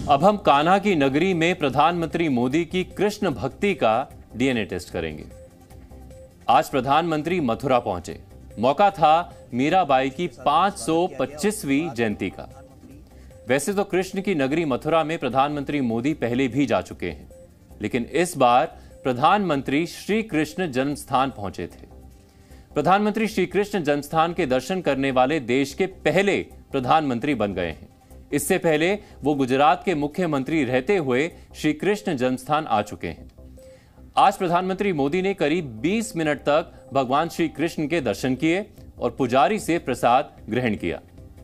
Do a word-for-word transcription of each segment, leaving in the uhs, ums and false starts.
अब हम कान्हा की नगरी में प्रधानमंत्री मोदी की कृष्ण भक्ति का डीएनए टेस्ट करेंगे। आज प्रधानमंत्री मथुरा पहुंचे। मौका था मीराबाई की पांच सौ पच्चीसवीं जयंती का। वैसे तो कृष्ण की नगरी मथुरा में प्रधानमंत्री मोदी पहले भी जा चुके हैं, लेकिन इस बार प्रधानमंत्री श्री कृष्ण जन्मस्थान पहुंचे थे। प्रधानमंत्री श्री कृष्ण जन्मस्थान के दर्शन करने वाले देश के पहले प्रधानमंत्री बन गए हैं। इससे पहले वो गुजरात के मुख्यमंत्री रहते हुए श्री कृष्ण जन्मस्थान आ चुके हैं। आज प्रधानमंत्री मोदी ने करीब बीस मिनट तक भगवान श्री कृष्ण के दर्शन किए और पुजारी से प्रसाद ग्रहण किया।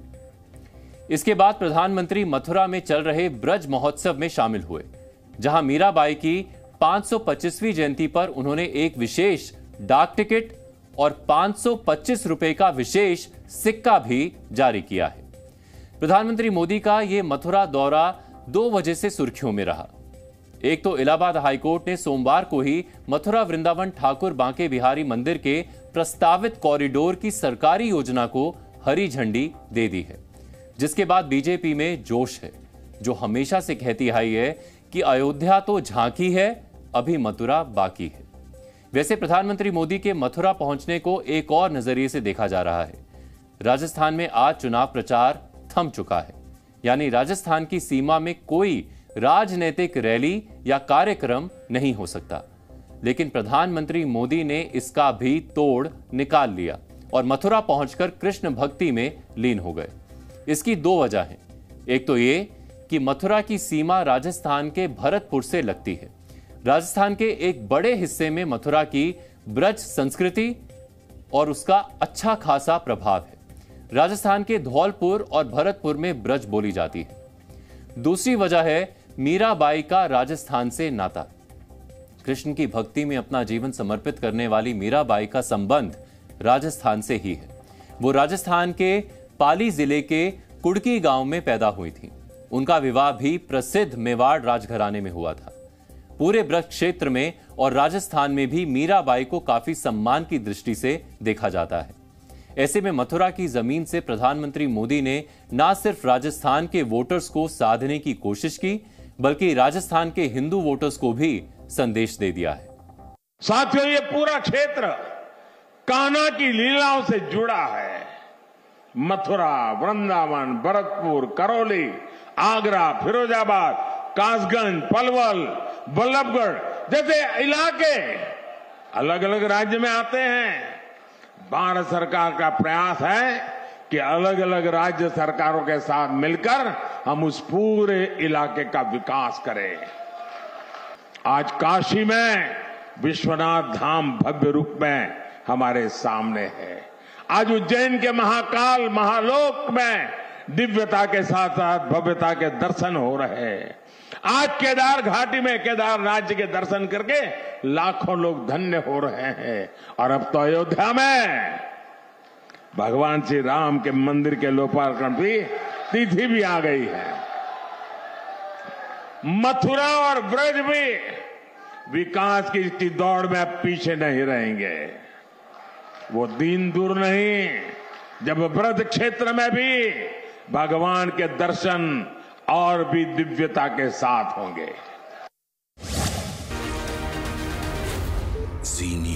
इसके बाद प्रधानमंत्री मथुरा में चल रहे ब्रज महोत्सव में शामिल हुए, जहां मीराबाई की पांच सौ पच्चीसवीं जयंती पर उन्होंने एक विशेष डाक टिकट और पांच सौ पच्चीस रुपए का विशेष सिक्का भी जारी किया है। प्रधानमंत्री मोदी का यह मथुरा दौरा दो वजह से सुर्खियों में रहा। एक तो इलाहाबाद हाईकोर्ट ने सोमवार को ही मथुरा वृंदावन ठाकुर बांके बिहारी मंदिर के प्रस्तावित कॉरिडोर की सरकारी योजना को हरी झंडी दे दी है, जिसके बाद बीजेपी में जोश है, जो हमेशा से कहती आई है कि अयोध्या तो झांकी है, अभी मथुरा बाकी है। वैसे प्रधानमंत्री मोदी के मथुरा पहुंचने को एक और नजरिए से देखा जा रहा है। राजस्थान में आज चुनाव प्रचार थम चुका है, यानी राजस्थान की सीमा में कोई राजनीतिक रैली या कार्यक्रम नहीं हो सकता। लेकिन प्रधानमंत्री मोदी ने इसका भी तोड़ निकाल लिया और मथुरा पहुंचकर कृष्ण भक्ति में लीन हो गए। इसकी दो वजह हैं। एक तो ये कि मथुरा की सीमा राजस्थान के भरतपुर से लगती है। राजस्थान के एक बड़े हिस्से में मथुरा की ब्रज संस्कृति और उसका अच्छा खासा प्रभाव है। राजस्थान के धौलपुर और भरतपुर में ब्रज बोली जाती है। दूसरी वजह है मीराबाई का राजस्थान से नाता। कृष्ण की भक्ति में अपना जीवन समर्पित करने वाली मीराबाई का संबंध राजस्थान से ही है। वो राजस्थान के पाली जिले के कुड़की गांव में पैदा हुई थी। उनका विवाह भी प्रसिद्ध मेवाड़ राजघराने में हुआ था। पूरे ब्रज क्षेत्र में और राजस्थान में भी मीराबाई को काफी सम्मान की दृष्टि से देखा जाता है। ऐसे में मथुरा की जमीन से प्रधानमंत्री मोदी ने न सिर्फ राजस्थान के वोटर्स को साधने की कोशिश की, बल्कि राजस्थान के हिंदू वोटर्स को भी संदेश दे दिया है। साथियों, ये पूरा क्षेत्र कान्हा की लीलाओं से जुड़ा है। मथुरा, वृंदावन, भरतपुर, करौली, आगरा, फिरोजाबाद, कासगंज, पलवल, बल्लभगढ़ जैसे इलाके अलग अलग राज्य में आते हैं। भारत सरकार का प्रयास है कि अलग अलग राज्य सरकारों के साथ मिलकर हम उस पूरे इलाके का विकास करें। आज काशी में विश्वनाथ धाम भव्य रूप में हमारे सामने है। आज उज्जैन के महाकाल महालोक में दिव्यता के साथ साथ भव्यता के दर्शन हो रहे हैं। आज केदार घाटी में केदार राज्य के दर्शन करके लाखों लोग धन्य हो रहे हैं। और अब तो अयोध्या में भगवान श्री राम के मंदिर के लोकार्पण की तिथि भी आ गई है। मथुरा और ब्रज भी विकास की इसकी दौड़ में अब पीछे नहीं रहेंगे। वो दिन दूर नहीं जब ब्रज क्षेत्र में भी भगवान के दर्शन और भी दिव्यता के साथ होंगे। जी